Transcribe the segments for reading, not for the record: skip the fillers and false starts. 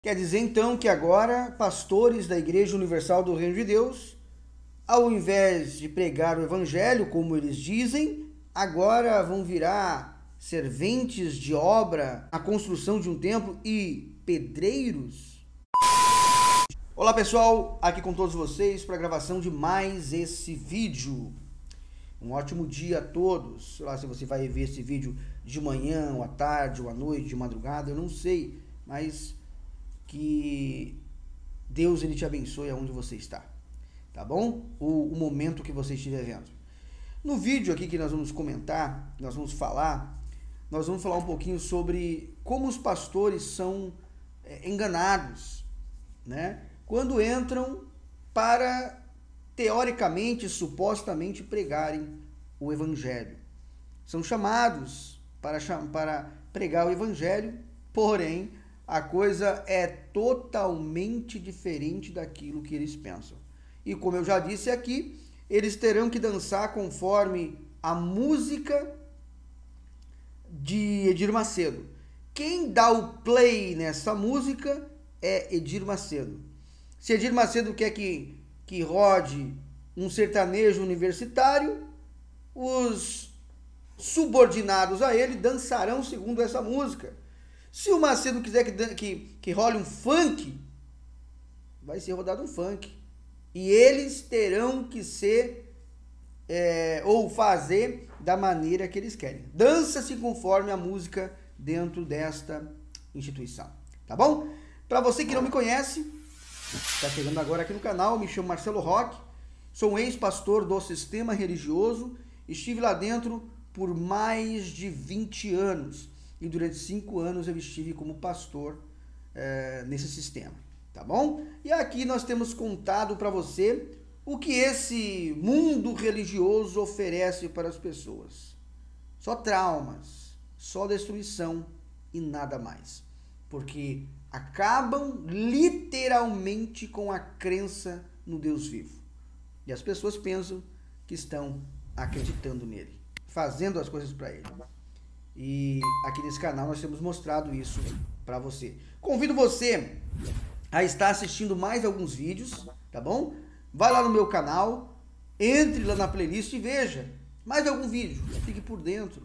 Quer dizer então que agora pastores da Igreja Universal do Reino de Deus, ao invés de pregar o evangelho, como eles dizem, agora vão virar serventes de obra, a construção de um templo e pedreiros? Olá pessoal, aqui com todos vocês para a gravação de mais esse vídeo. Um ótimo dia a todos. Sei lá se você vai ver esse vídeo de manhã, ou à tarde, ou à noite, de madrugada, eu não sei, mas que Deus ele te abençoe aonde você está, tá bom? O momento que você estiver vendo. No vídeo aqui que nós vamos comentar, nós vamos falar um pouquinho sobre como os pastores são enganados, né? Quando entram para, teoricamente, supostamente pregarem o evangelho. São chamados para pregar o evangelho, porém, a coisa é totalmente diferente daquilo que eles pensam. E como eu já disse aqui, eles terão que dançar conforme a música de Edir Macedo. Quem dá o play nessa música é Edir Macedo. Se Edir Macedo quer que rode um sertanejo universitário, os subordinados a ele dançarão segundo essa música. Se o Macedo quiser que role um funk, vai ser rodado um funk. E eles terão que ser, ou fazer da maneira que eles querem. Dança-se conforme a música dentro desta instituição. Tá bom? Para você que não me conhece, está chegando agora aqui no canal, me chamo Marcelo Roque, sou um ex-pastor do sistema religioso, estive lá dentro por mais de 20 anos. E durante 5 anos eu estive como pastor nesse sistema, tá bom? E aqui nós temos contado para você o que esse mundo religioso oferece para as pessoas. Só traumas, só destruição e nada mais. Porque acabam literalmente com a crença no Deus vivo. E as pessoas pensam que estão acreditando nele, fazendo as coisas para ele. E aqui nesse canal nós temos mostrado isso para você. Convido você a estar assistindo mais alguns vídeos, tá bom? Vai lá no meu canal, entre lá na playlist e veja mais algum vídeo. Fique por dentro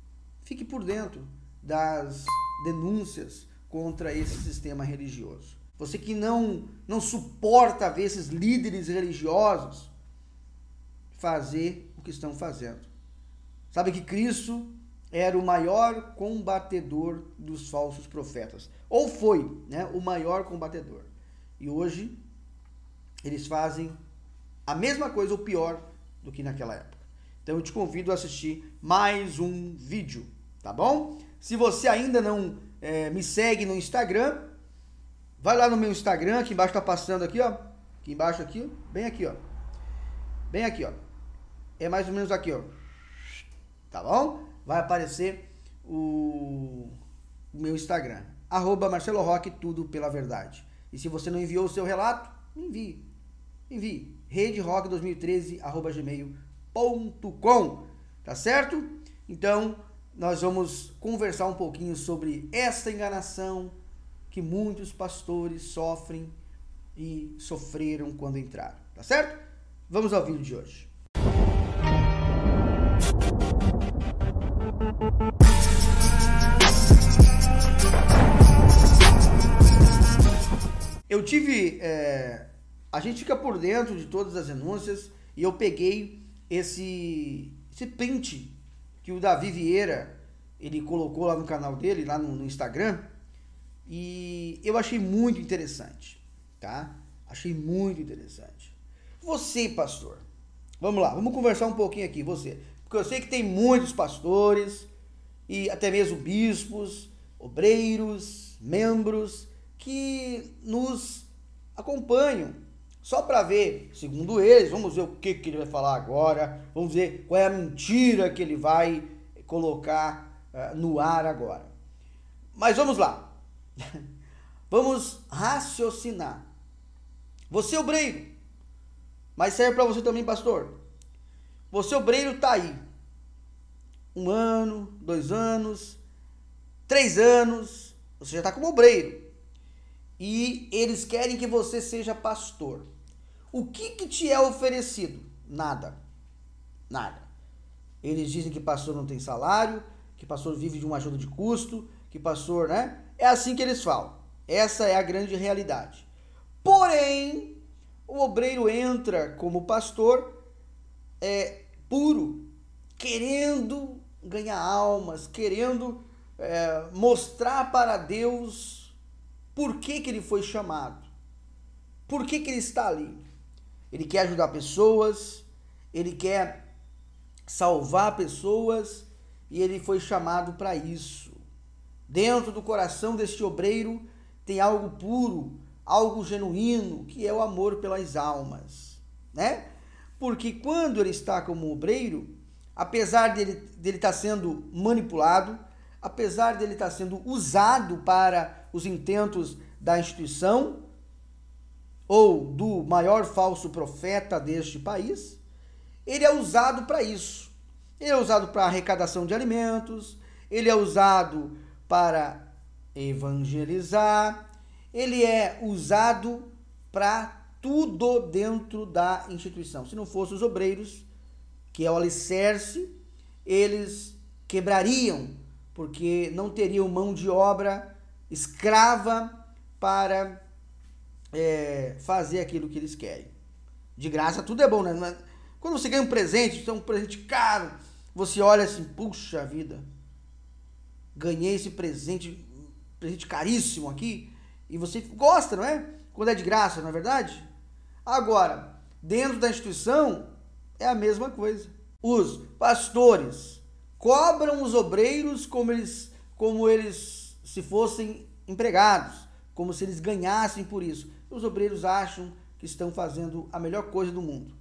das denúncias contra esse sistema religioso. Você que não suporta ver esses líderes religiosos fazer o que estão fazendo. Sabe que Cristo era o maior combatedor dos falsos profetas. Ou foi, né, o maior combatedor. E hoje, eles fazem a mesma coisa ou pior do que naquela época. Então eu te convido a assistir mais um vídeo, tá bom? Se você ainda não me segue no Instagram, vai lá no meu Instagram, aqui embaixo tá passando aqui, ó. Aqui embaixo aqui, ó. Bem aqui, ó. Bem aqui, ó. É mais ou menos aqui, ó. Tá bom? Vai aparecer o meu Instagram, @Marcelo Roque, tudo pela verdade. E se você não enviou o seu relato, envie. rederoque2013@gmail.com, tá certo? Então, nós vamos conversar um pouquinho sobre essa enganação que muitos pastores sofrem e sofreram quando entraram, tá certo? Vamos ao vídeo de hoje. Eu tive, a gente fica por dentro de todas as denúncias e eu peguei esse print que o Davi Vieira, ele colocou lá no canal dele, lá no Instagram, e eu achei muito interessante, tá? Achei muito interessante. Você, pastor, vamos lá, vamos conversar um pouquinho aqui, você, porque eu sei que tem muitos pastores e até mesmo bispos, obreiros, membros que nos acompanham só para ver, segundo eles, vamos ver o que ele vai falar agora, vamos ver qual é a mentira que ele vai colocar no ar agora. Mas vamos lá, vamos raciocinar. Você obreiro, mas serve para você também, pastor. Você obreiro tá aí, 1 ano, 2 anos, 3 anos, você já está como obreiro. e eles querem que você seja pastor. O que te é oferecido? Nada. Nada. Eles dizem que pastor não tem salário, que pastor vive de uma ajuda de custo, que pastor, né? É assim que eles falam. Essa é a grande realidade. Porém, o obreiro entra como pastor puro, querendo ganhar almas, querendo mostrar para Deus por que ele foi chamado, por que ele está ali. Ele quer ajudar pessoas, ele quer salvar pessoas e ele foi chamado para isso. Dentro do coração deste obreiro tem algo puro, algo genuíno, que é o amor pelas almas, né? Porque quando ele está como obreiro, apesar dele estar sendo manipulado, apesar dele estar sendo usado para os intentos da instituição ou do maior falso profeta deste país, ele é usado para isso. Ele é usado para arrecadação de alimentos, ele é usado para evangelizar, ele é usado para tudo dentro da instituição. Se não fossem os obreiros, que é o alicerce, eles quebrariam, porque não teriam mão de obra escrava para fazer aquilo que eles querem. De graça tudo é bom, né? Quando você ganha um presente, um presente caro, você olha assim, puxa vida, ganhei esse presente caríssimo aqui, e você gosta, não é? Quando é de graça, não é verdade? Agora, dentro da instituição, é a mesma coisa. Os pastores cobram os obreiros como eles se fossem empregados, como se eles ganhassem por isso. Os obreiros acham que estão fazendo a melhor coisa do mundo.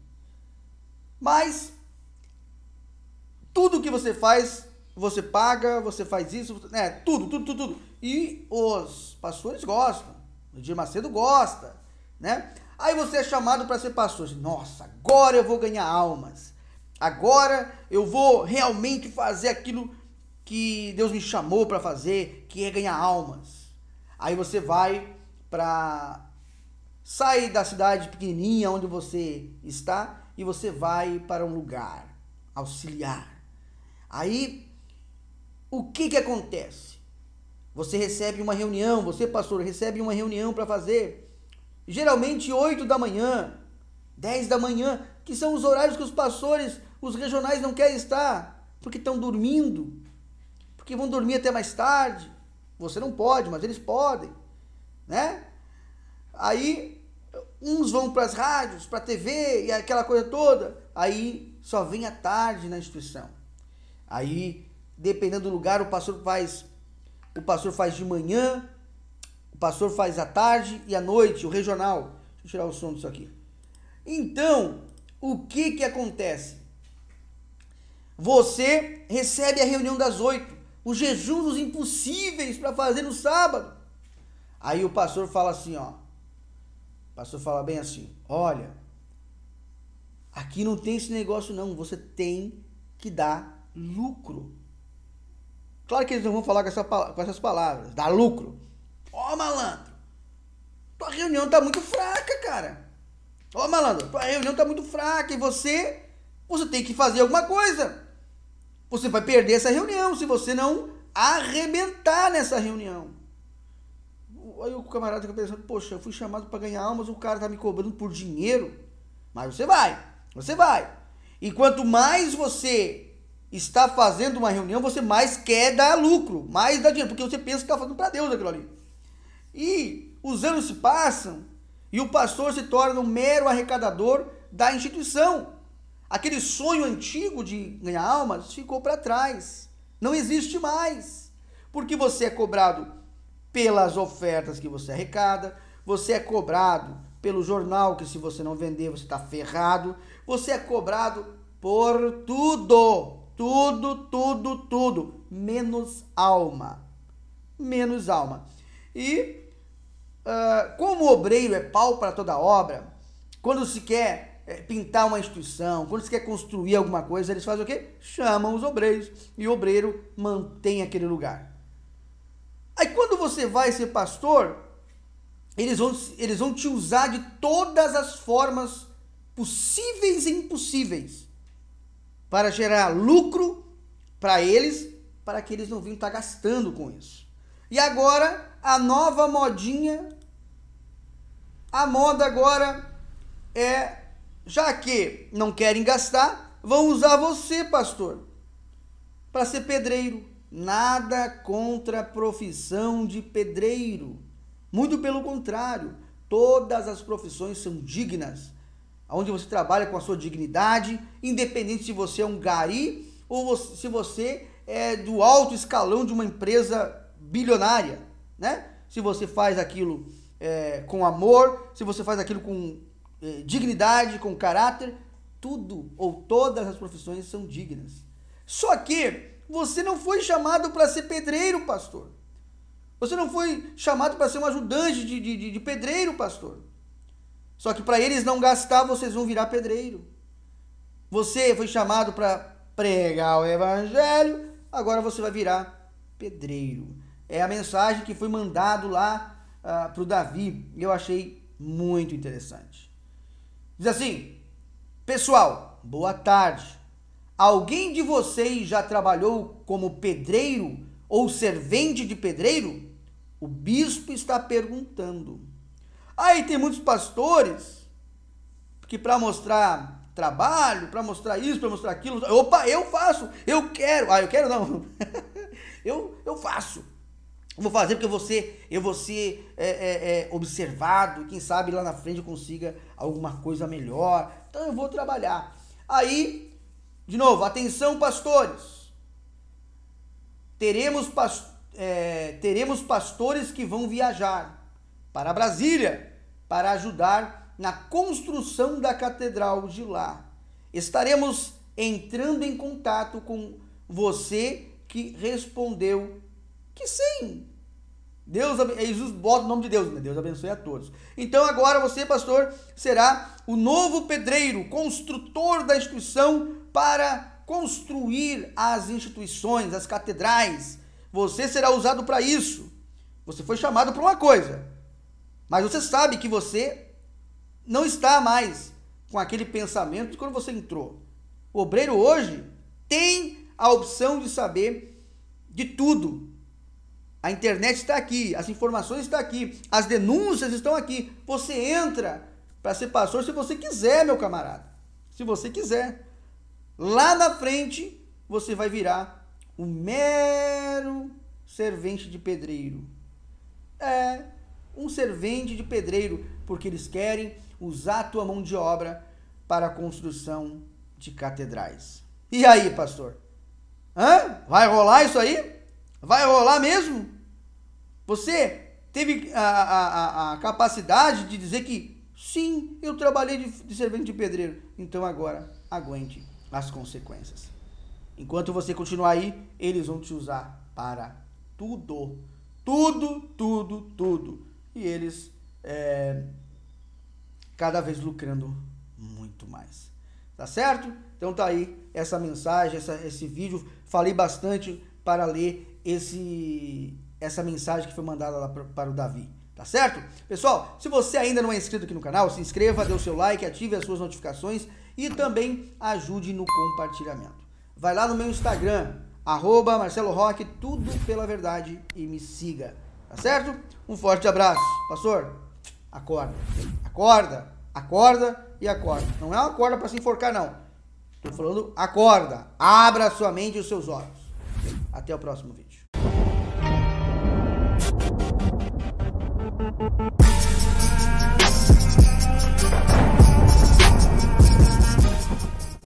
Mas tudo que você faz, você paga, você faz isso, tudo. E os pastores gostam, o Edir Macedo gosta, né? Aí você é chamado para ser pastor. Nossa, agora eu vou ganhar almas. Agora eu vou realmente fazer aquilo que Deus me chamou para fazer, que é ganhar almas. Aí você vai sai da cidade pequenininha onde você está e você vai para um lugar auxiliar. Aí, o que acontece? Você recebe uma reunião, você, pastor, recebe uma reunião para fazer, geralmente 8 da manhã, 10 da manhã, que são os horários que os pastores, os regionais não querem estar, porque estão dormindo, porque vão dormir até mais tarde. Você não pode, mas eles podem, né? Aí, uns vão para as rádios, para a TV e aquela coisa toda, aí só vem à tarde na instituição. Aí, dependendo do lugar, o pastor faz de manhã, o pastor faz à tarde e à noite, o regional. Deixa eu tirar o som disso aqui. Então, o que acontece? Você recebe a reunião das 8, o jejum dos impossíveis para fazer no sábado. Aí o pastor fala assim, ó. O pastor fala bem assim, olha, aqui não tem esse negócio não, você tem que dar lucro. Claro que eles não vão falar com essas palavras, dar lucro. Ó, malandro, tua reunião tá muito fraca, cara. Ó, malandro, tua reunião tá muito fraca e você tem que fazer alguma coisa. Você vai perder essa reunião se você não arrebentar nessa reunião. Aí o camarada fica pensando, poxa, eu fui chamado para ganhar almas, o cara tá me cobrando por dinheiro. Mas você vai. E quanto mais você está fazendo uma reunião, você mais quer dar lucro, mais dar dinheiro, porque você pensa que está fazendo para Deus aquilo ali. E os anos se passam e o pastor se torna um mero arrecadador da instituição. Aquele sonho antigo de ganhar almas ficou para trás. Não existe mais. Porque você é cobrado pelas ofertas que você arrecada, você é cobrado pelo jornal que se você não vender você está ferrado, você é cobrado por tudo, menos alma, E como o obreiro é pau para toda obra, quando se quer pintar uma instituição, quando se quer construir alguma coisa, eles fazem o quê? Chamam os obreiros e o obreiro mantém aquele lugar. Aí quando você vai ser pastor, eles vão te usar de todas as formas possíveis e impossíveis para gerar lucro para eles, para que eles não venham estar gastando com isso. E agora, a nova modinha, a moda agora é, já que não querem gastar, vão usar você, pastor, para ser pedreiro. Nada contra a profissão de pedreiro. Muito pelo contrário, todas as profissões são dignas, onde você trabalha com a sua dignidade, independente se você é um gari ou se você é do alto escalão de uma empresa bilionária, né? Se você faz aquilo com amor, se você faz aquilo com dignidade, com caráter, tudo ou todas as profissões são dignas. Só que você não foi chamado para ser pedreiro, pastor. Você não foi chamado para ser um ajudante de pedreiro, pastor. Só que para eles não gastar, vocês vão virar pedreiro. Você foi chamado para pregar o evangelho, agora você vai virar pedreiro. É a mensagem que foi mandado lá para o Davi. Eu achei muito interessante. Diz assim: pessoal, boa tarde. Alguém de vocês já trabalhou como pedreiro ou servente de pedreiro? O bispo está perguntando. Aí tem muitos pastores que para mostrar trabalho, para mostrar isso, para mostrar aquilo, opa, eu faço, eu quero. Eu quero não. eu faço. Vou fazer porque eu vou ser observado, quem sabe lá na frente eu consiga alguma coisa melhor. Então eu vou trabalhar. Aí, de novo, atenção pastores. Teremos pastores que vão viajar para Brasília para ajudar na construção da catedral de lá. Estaremos entrando em contato com você que respondeu que sim. Jesus bota o nome de Deus, né? Deus abençoe a todos. Então agora você, pastor, será o novo pedreiro, construtor da instituição para construir as instituições, as catedrais. Você será usado para isso. Você foi chamado para uma coisa, mas você sabe que você não está mais com aquele pensamento de quando você entrou. O obreiro hoje tem a opção de saber de tudo. A internet está aqui, as informações estão aqui, as denúncias estão aqui. Você entra para ser pastor se você quiser, meu camarada. Se você quiser. Lá na frente, você vai virar um mero servente de pedreiro. Um servente de pedreiro, porque eles querem usar a tua mão de obra para a construção de catedrais. E aí, pastor? Vai rolar isso aí? Vai rolar mesmo? Você teve a capacidade de dizer que sim, eu trabalhei de servente de pedreiro. Então agora aguente as consequências. Enquanto você continuar aí, eles vão te usar para tudo. Tudo. E eles cada vez lucrando muito mais. Tá certo? Então tá aí essa mensagem, esse vídeo. Falei bastante para ler essa mensagem que foi mandada lá para o Davi. Tá certo? Pessoal, se você ainda não é inscrito aqui no canal, se inscreva, dê o seu like, ative as suas notificações e também ajude no compartilhamento. Vai lá no meu Instagram, @Marcelo Roque, tudo pela verdade, e me siga. Tá certo? Um forte abraço. Pastor, acorda. Acorda e acorda. Não é uma corda para se enforcar, não. Tô falando acorda. Abra a sua mente e os seus olhos. Até o próximo vídeo.